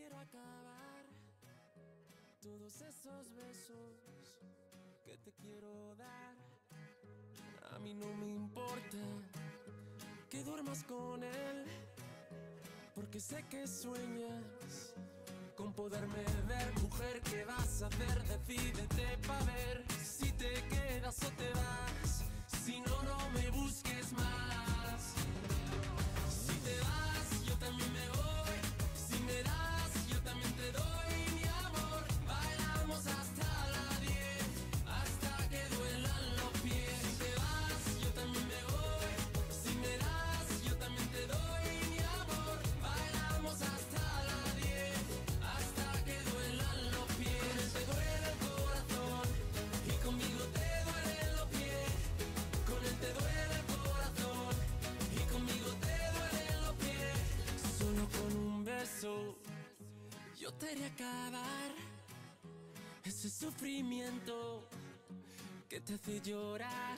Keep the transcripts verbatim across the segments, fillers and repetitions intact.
quiero acabar todos esos besos que te quiero dar. A mí no me importa que duermas con él, porque sé que sueñas con poderme ver. Mujer, ¿qué vas a hacer? Decídete pa' ver si te quedas o te vas. Si no, no me busques más. Si te vas, yo también me voy. Si me das, yo también te doy. Mi amor, bailamos hasta las diez, hasta que duelan los pies. Si te vas, yo también me voy. Si me das, yo también te doy. Mi amor, bailamos hasta las diez, hasta que duelan los pies. Con él te duele el corazón y conmigo te duelen los pies. Con él te duele el corazón y conmigo te duelen los pies. Solo con un beso yo te haré acabar ese sufrimiento que te hace llorar.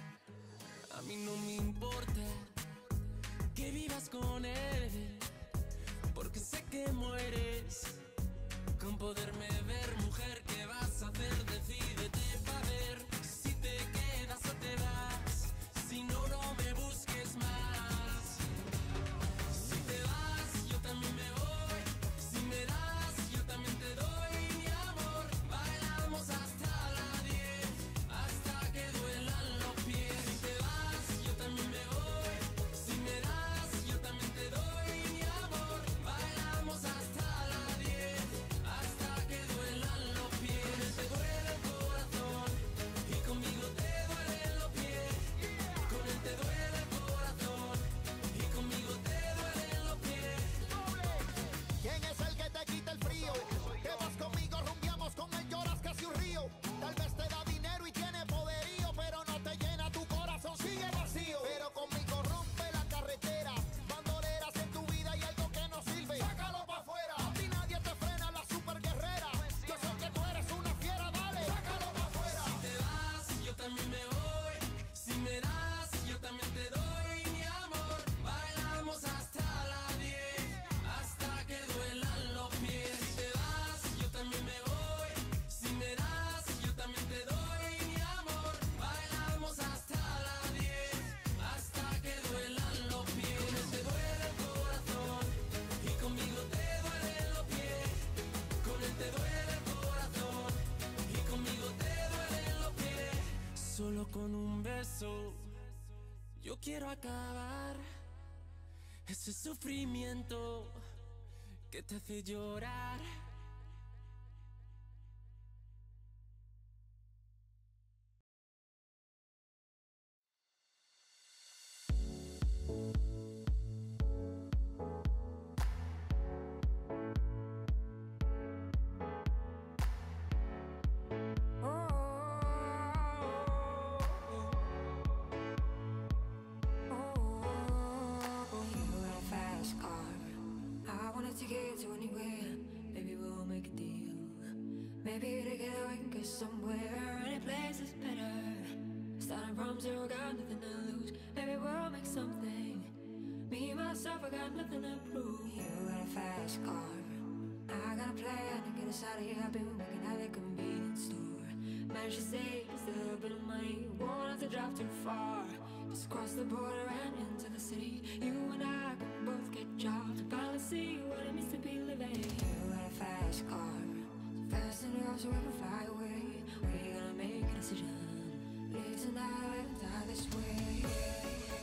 A mí no me importa que vivas con él, porque sé que mueres con poderme ver. Mujer, ¿qué vas a hacer? Decídete pa' ver si te quedas o te vas. Si no, no me busques más. Si te vas, yo también me voy. Si me das, yo también te doy. Mi amor, bailamos hasta las diez, hasta que duelan los pies. Si te vas, yo también me voy. Si me das, yo también te doy. Mi amor, bailamos hasta las diez, hasta que duelan los pies. Con él te duele el corazón y conmigo te duelen los pies. Con él te duele el corazón y conmigo te duelen los pies. ¿Quién es el que te quita el frío? Que vas conmigo, rumbiamos, con él lloras casi un río. Tal vez te da dinero y tiene poderío, pero no te llena tu corazón, sigue vacío. Pero conmigo rompe la carretera, bandoleras en tu vida y algo que no sirve, sácalo pa' afuera. A ti nadie te frena, la super guerrera. Yo sé que tú eres una fiera, dale, sácalo pa' afuera. Si te vas, yo también me voy. Si me das, yo también te doy. Mi amor, bailamos hasta las diez, hasta que duelan los pies. Si te vas, yo también me voy. Si me das, yo también te doy. Mi amor, bailamos hasta las diez, hasta que duelan los pies. Con él te duele el corazón y conmigo te duelen los pies. Con él te duele el corazón y conmigo te duelen los pies. Solo con un beso yo quiero acabar ese sufrimiento que te hace llorar. Somewhere, any place is better. Starting from zero, got nothing to lose. Maybe we'll make something. Me, myself, I got nothing to prove. You got a fast car, I got a plan to get us out of here. I've been working at the convenience store. Managed to save just a little bit of money. Won't have to drive too far. Just cross the border and into the city. You and I can both get jobs and finally see what it means to be living. You got a fast car, fast enough so we can fly away. We're gonna make a decision. Live tonight and die this way.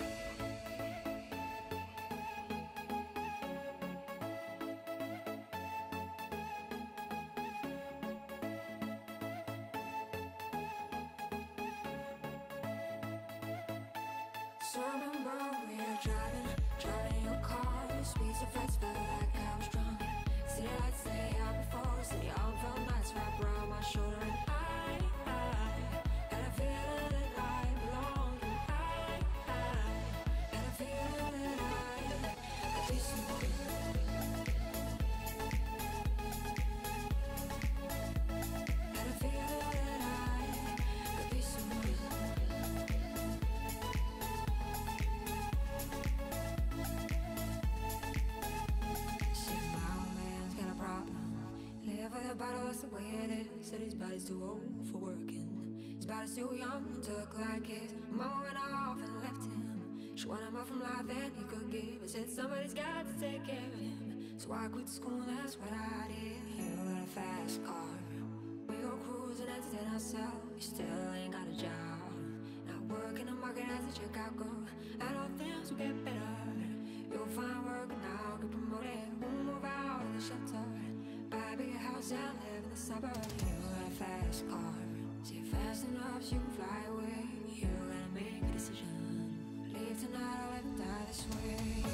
So remember we were driving, driving your car. The speed so fast, felt like I was drunk. City lights lay out before us, and the arm felt nice wrapped around my shoulder. And I, I had a feeling that I belonged. And I, I had a feeling that I could be someone. Had a feeling that I could be someone. the bottle, that's the way it is. Said his body's too old for working. His body's too young to look like his. Mama went off and left him. She wanted more from life than he could give. I said somebody's got to take care of him. So I quit school, that's what I did. You got a fast car. We go cruising, entertain ourselves. You still ain't got a job. Not working the market as a checkout girl. I know things will get better. You'll find work now, get promoted. We'll move out of the shelter. Buy a bigger house and live in the suburbs. You got a fast car. See it fast enough so you can fly away. You gotta make a decision. Leave tonight or let me die this way.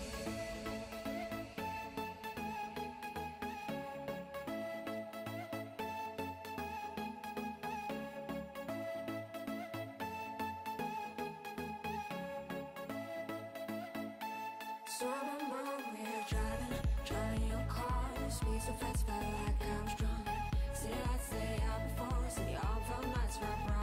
So I remember we were driving, driving in your car. The speed so fast, felt like I was drunk. City lights lay out before us, and the all felt nights wrapped around.